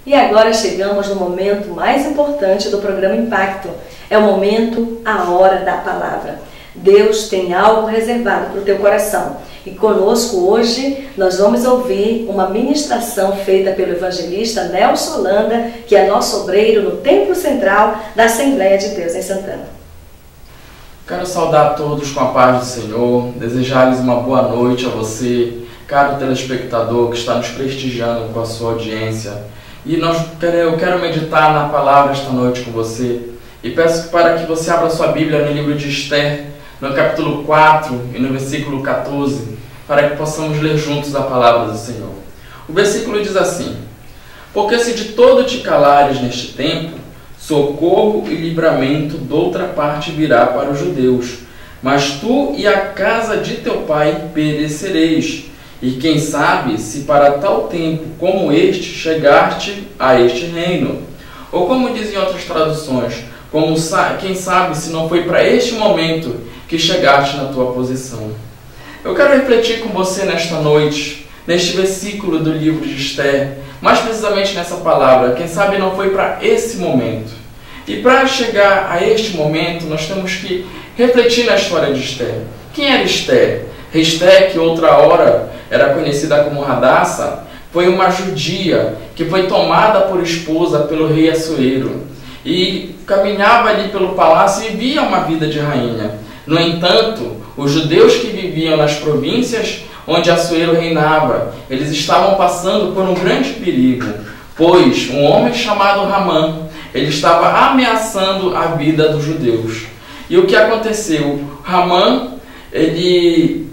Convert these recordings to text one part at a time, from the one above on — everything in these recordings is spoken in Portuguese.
E agora chegamos no momento mais importante do programa Impacto. É o momento, a hora da palavra. Deus tem algo reservado para o teu coração. E conosco hoje nós vamos ouvir uma ministração feita pelo evangelista Nelson Holanda, que é nosso obreiro no Templo Central da Assembleia de Deus em Santana. Quero saudar a todos com a paz do Senhor, desejar-lhes uma boa noite a você, caro telespectador que está nos prestigiando com a sua audiência. E eu quero meditar na palavra esta noite com você. E peço para que você abra sua Bíblia no livro de Esther, no capítulo 4 e no versículo 14, para que possamos ler juntos a palavra do Senhor. O versículo diz assim: porque se de todo te calares neste tempo, socorro e livramento doutra parte virá para os judeus, mas tu e a casa de teu pai perecereis. E quem sabe se para tal tempo como este chegaste a este reino? Ou como dizem outras traduções, quem sabe se não foi para este momento que chegaste na tua posição. Eu quero refletir com você nesta noite, neste versículo do livro de Esther, mais precisamente nessa palavra, quem sabe não foi para esse momento. E para chegar a este momento, nós temos que refletir na história de Esther. Quem era Esther? Esther, que outra hora era conhecida como Radassa, foi uma judia que foi tomada por esposa pelo rei Assuero e caminhava ali pelo palácio e vivia uma vida de rainha. No entanto, os judeus que viviam nas províncias onde Assuero reinava, eles estavam passando por um grande perigo, pois um homem chamado Ramã, ele estava ameaçando a vida dos judeus. E o que aconteceu? Ramã, ele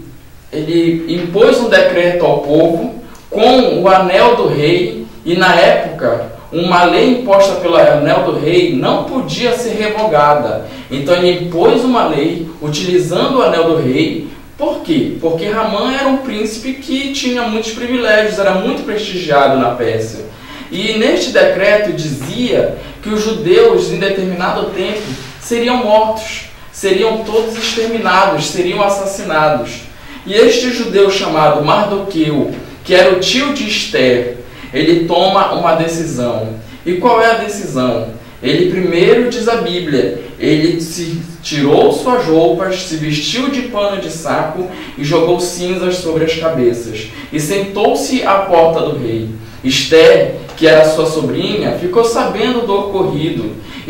impôs um decreto ao povo com o anel do rei, e na época uma lei imposta pelo anel do rei não podia ser revogada. Então ele impôs uma lei utilizando o anel do rei. Por quê? Porque Ramã era um príncipe que tinha muitos privilégios, era muito prestigiado na Pérsia. E neste decreto dizia que os judeus em determinado tempo seriam mortos, seriam todos exterminados, seriam assassinados. E este judeu chamado Mardoqueu, que era o tio de Esther, ele toma uma decisão. E qual é a decisão? Ele primeiro, diz a Bíblia, ele se tirou suas roupas, se vestiu de pano de saco e jogou cinzas sobre as cabeças. E sentou-se à porta do rei. Esther, que era sua sobrinha, ficou sabendo do ocorrido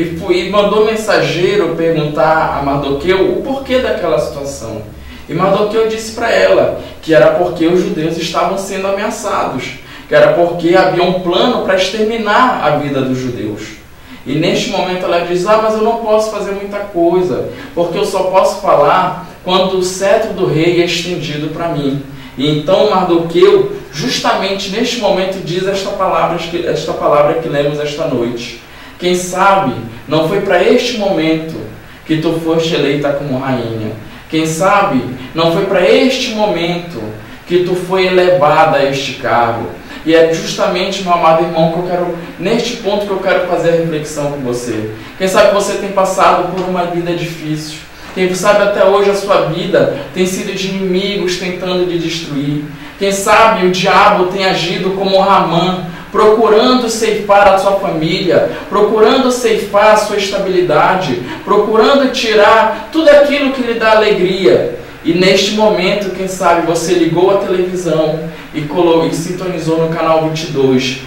e mandou mensageiro perguntar a Mardoqueu o porquê daquela situação. E Mardoqueu disse para ela que era porque os judeus estavam sendo ameaçados, que era porque havia um plano para exterminar a vida dos judeus. E neste momento ela diz: mas eu não posso fazer muita coisa, porque eu só posso falar quando o cetro do rei é estendido para mim. E então Mardoqueu, justamente neste momento, diz esta palavra que lemos esta noite: quem sabe não foi para este momento que tu foste eleita como rainha. Quem sabe não foi para este momento que tu foi elevada a este cargo. E é justamente, meu amado irmão, neste ponto que eu quero fazer a reflexão com você. Quem sabe você tem passado por uma vida difícil. Quem sabe até hoje a sua vida tem sido de inimigos tentando te destruir. Quem sabe o diabo tem agido como Ramã, procurando ceifar a sua família, procurando ceifar a sua estabilidade, procurando tirar tudo aquilo que lhe dá alegria. E neste momento, quem sabe você ligou a televisão e sintonizou no canal 22,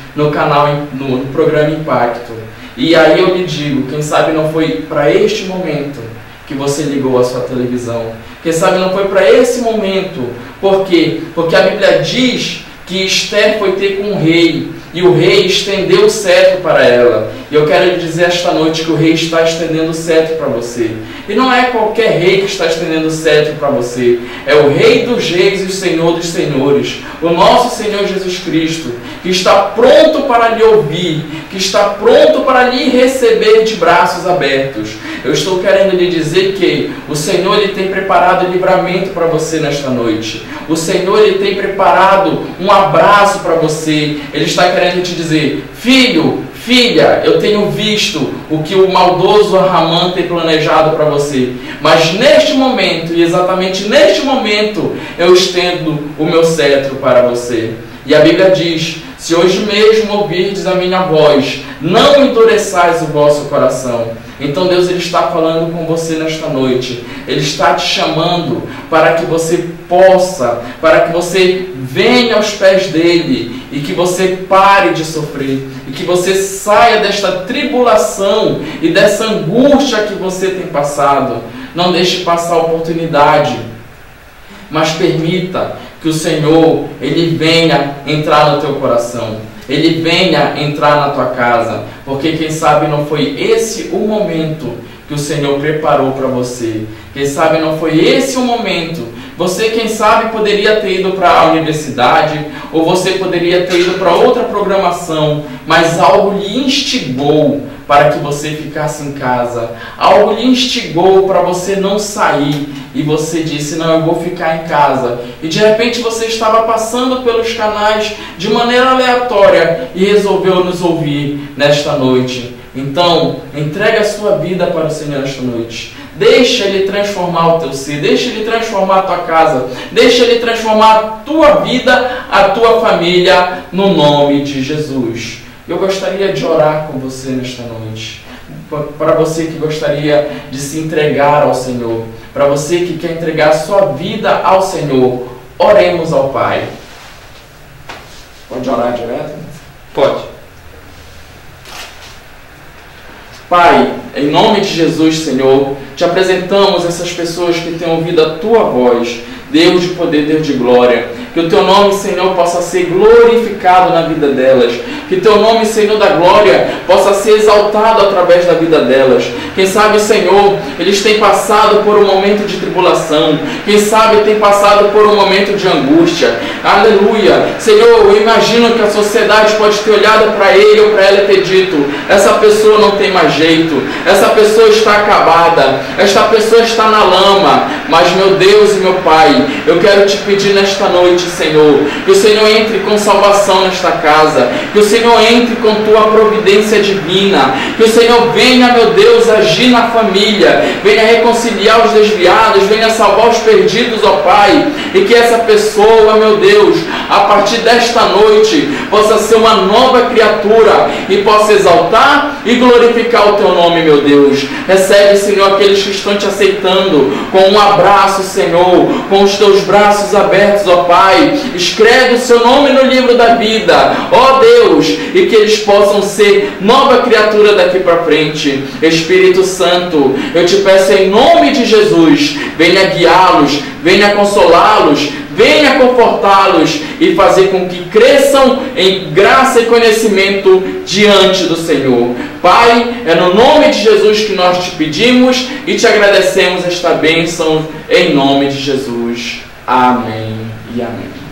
no programa Impacto. E aí eu lhe digo, quem sabe não foi para este momento que você ligou a sua televisão. Quem sabe não foi para esse momento. Por quê? Porque a Bíblia diz que Esther foi ter com o rei, e o rei estendeu o cetro para ela. E eu quero lhe dizer esta noite que o rei está estendendo o cetro para você. E não é qualquer rei que está estendendo o cetro para você. É o Rei dos Reis e o Senhor dos Senhores. O nosso Senhor Jesus Cristo, que está pronto para lhe ouvir, que está pronto para lhe receber de braços abertos. Eu estou querendo lhe dizer que o Senhor ele tem preparado livramento para você nesta noite. O Senhor ele tem preparado um abraço para você. Ele está querendo te dizer: filho, filha, eu tenho visto o que o maldoso Ramã tem planejado para você. Mas neste momento, e exatamente neste momento, eu estendo o meu cetro para você. E a Bíblia diz se hoje mesmo ouvirdes a minha voz, não endureçais o vosso coração. Então Deus, Ele está falando com você nesta noite. Ele está te chamando para que você possa, para que você venha aos pés dEle e que você pare de sofrer e que você saia desta tribulação e dessa angústia que você tem passado. Não deixe passar a oportunidade, mas permita que o Senhor, Ele venha entrar no teu coração. Ele venha entrar na tua casa, porque quem sabe não foi esse o momento que o Senhor preparou para você. Quem sabe não foi esse o momento. Você, quem sabe, poderia ter ido para a universidade, ou você poderia ter ido para outra programação, mas algo lhe instigou para que você ficasse em casa. Algo lhe instigou para você não sair. E você disse, não, eu vou ficar em casa. E de repente você estava passando pelos canais de maneira aleatória e resolveu nos ouvir nesta noite. Então, entregue a sua vida para o Senhor esta noite. Deixa Ele transformar o teu ser, deixa Ele transformar a tua casa, deixa Ele transformar a tua vida, a tua família, no nome de Jesus. Eu gostaria de orar com você nesta noite. Para você que gostaria de se entregar ao Senhor, para você que quer entregar a sua vida ao Senhor, oremos ao Pai. Pode orar direto? Pode. Pai, em nome de Jesus, Senhor, te apresentamos essas pessoas que têm ouvido a Tua voz, Deus de poder, Deus de glória. Que o Teu nome, Senhor, possa ser glorificado na vida delas. Que o Teu nome, Senhor da glória, possa ser exaltado através da vida delas. Quem sabe, Senhor, eles têm passado por um momento de tribulação. Quem sabe têm passado por um momento de angústia. Aleluia. Senhor, eu imagino que a sociedade pode ter olhado para ele ou para ela e ter dito, essa pessoa não tem mais jeito. Essa pessoa está acabada. Esta pessoa está na lama. Mas, meu Deus e meu Pai, eu quero te pedir nesta noite, Senhor, que o Senhor entre com salvação nesta casa, que o Senhor entre com tua providência divina, que o Senhor venha, meu Deus, agir na família, venha reconciliar os desviados, venha salvar os perdidos, ó Pai, e que essa pessoa, meu Deus, a partir desta noite, possa ser uma nova criatura e possa exaltar e glorificar o teu nome, meu Deus. Recebe, Senhor, aqueles que estão te aceitando com um abraço, Senhor, com os teus braços abertos, ó Pai. Escreve o seu nome no livro da vida, ó Deus, e que eles possam ser nova criatura daqui para frente. Espírito Santo, eu te peço em nome de Jesus, venha guiá-los, venha consolá-los, venha confortá-los e fazer com que cresçam em graça e conhecimento diante do Senhor. Pai, é no nome de Jesus que nós te pedimos e te agradecemos esta bênção em nome de Jesus. Amém e amém.